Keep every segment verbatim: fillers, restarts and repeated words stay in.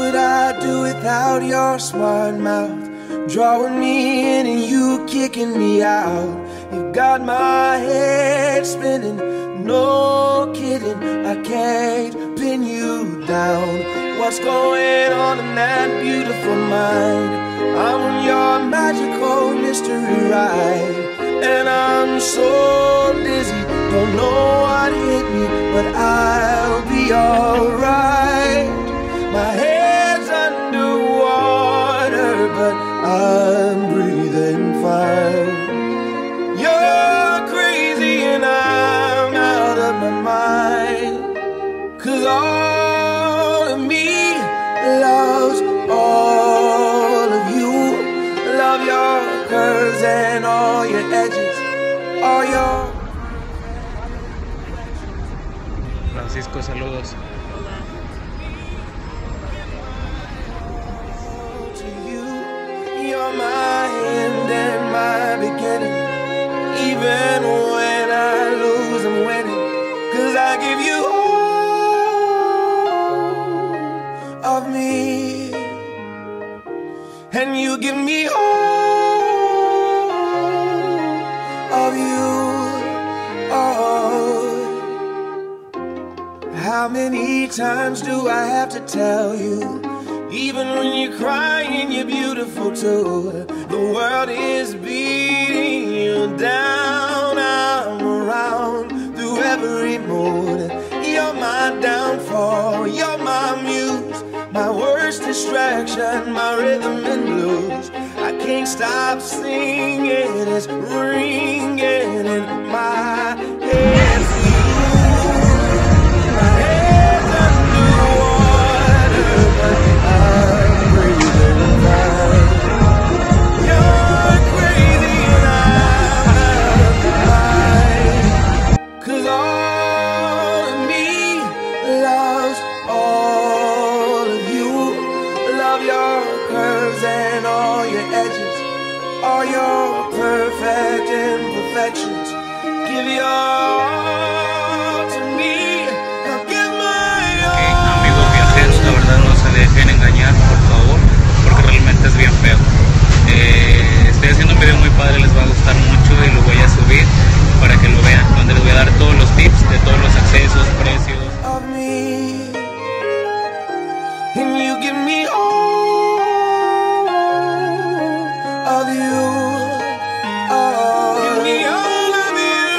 would I do without your smart mouth? Drawing me in and you kicking me out. You got my head spinning, no kidding, I can't pin you down. What's going on in that beautiful mind? I'm on your magical mystery ride, and I'm so dizzy, don't know what hit me, but I'll be alright. My head's underwater, but I'm breathing fine. You're crazy and I'm out of my mind, 'cause all of me loves all of you. Love your curves and all your edges, all your... Francisco, saludos. You're my end and my beginning. Even when I lose, I'm winning, 'cause I give you all of me, and you give me all of you. Oh, how many times do I have to tell you? Even when you're crying, you're beautiful too. The world is beating you down. I'm around through every mood. You're my downfall, you're my muse, my worst distraction, my rhythm and blues. I can't stop singing, it's ringing in my head. My head's underwater, but I'm breathing fine. You're crazy and I'm out of my mind, 'cause all of me loves all of you. Love your curves and all your edges, all your perfect imperfections. Give your all to me, I'll give my all. Okay, amigos viajeros, la verdad no se dejen engañar, por favor, porque realmente es bien feo. Eh, estoy haciendo un video muy padre, les va a gustar mucho y lo voy a subir para que lo vean, donde les voy a dar todos los tips de todos los accesos, precios. Of me, and you give me all of you. Oh, give me all of you.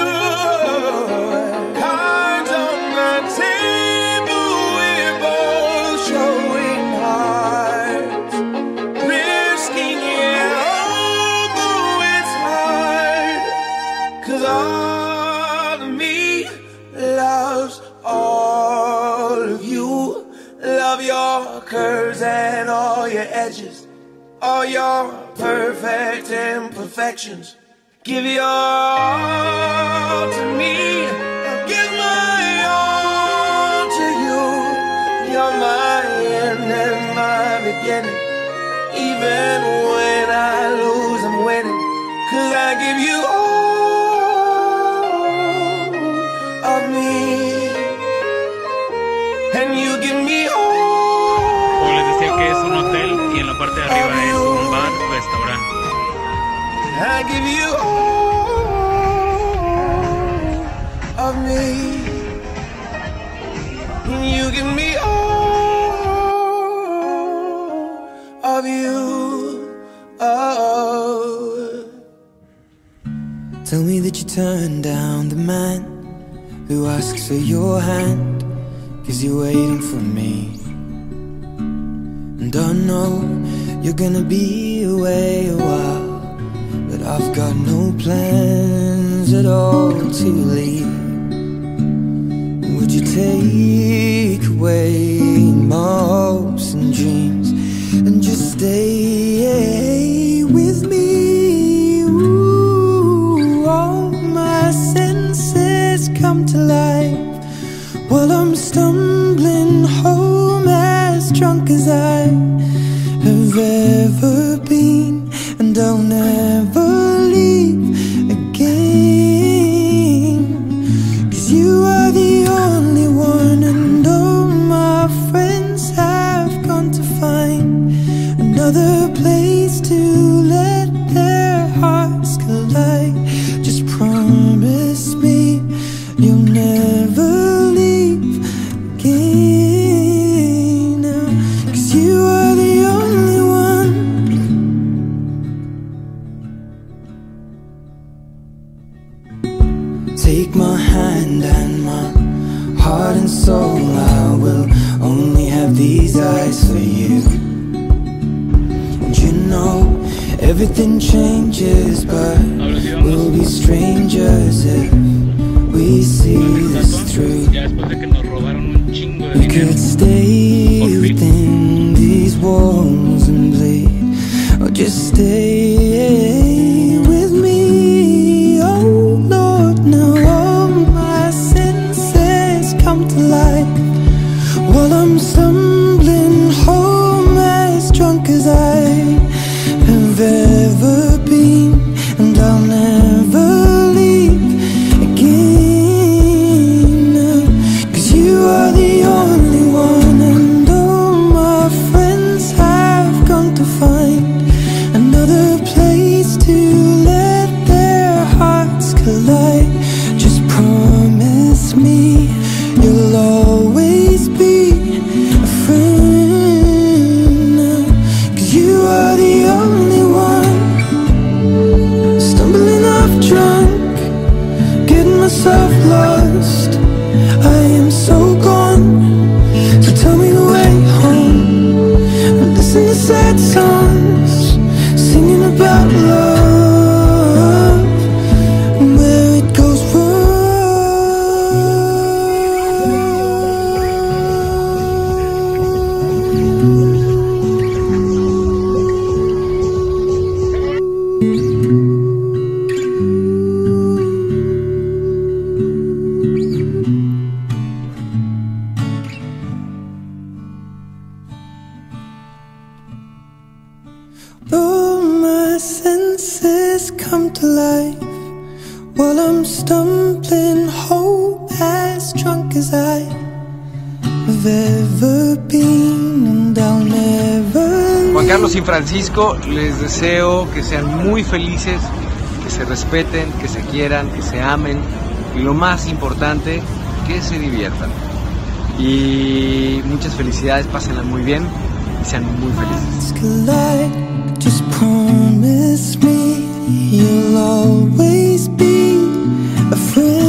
Cards on the table, we're both showing hearts, risking it all, though it's hard, 'cause all of me loves all of you. Love your curves and all your edges, all your perfect imperfections. Give your all to me, I'll give my all to you. You're my end and my beginning. Even when I lose, I'm winning, 'cause I give you all of me, and you give me all. Como les decía que es un hotel y en la parte de arriba es un bar, restaurante. I give you all of me, and you give me all of you. Oh, tell me that you turned down the man who asks for your hand, 'cause you're waiting for me. And I know you're gonna be away a while, but I've got no plans at all to leave. Would you take away my hopes and dreams and just stay with me? Ooh, all my senses come to life while I'm stumbling home, as drunk as I have ever been, and I'll never leave again, 'cause you are the only one, and all my friends have gone to find take my hand and my heart and soul. I will only have these eyes for you. And you know everything changes, but we'll be strangers if we see this through. We could stay within these walls and bleed, or just stay with me. Oh Lord, now all my senses come to life while I'm stumbling home as drunk as I have ever been, and I'll never leave again. 'Cause you are the only one, and all my friends have gone to find another place to let their hearts collide. Just promise me you'll always be a friend, 'cause you are the only one. Stumbling off drunk, getting myself lost, I am so gone. So tell me the way home, and listen to sad songs singing about love and where it goes wrong. All my senses come to life while I'm stumbling home as drunk as I have ever been, and I'll never. Juan Carlos y Francisco, les deseo que sean muy felices, que se respeten, que se quieran, que se amen, y lo más importante, que se diviertan. Y muchas felicidades, pásenla muy bien y sean muy felices. Just promise me you'll always be a friend.